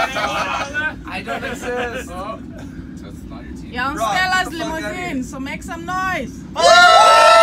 I don't exist. That's not your team. You're on Stella's limousine, so make some noise.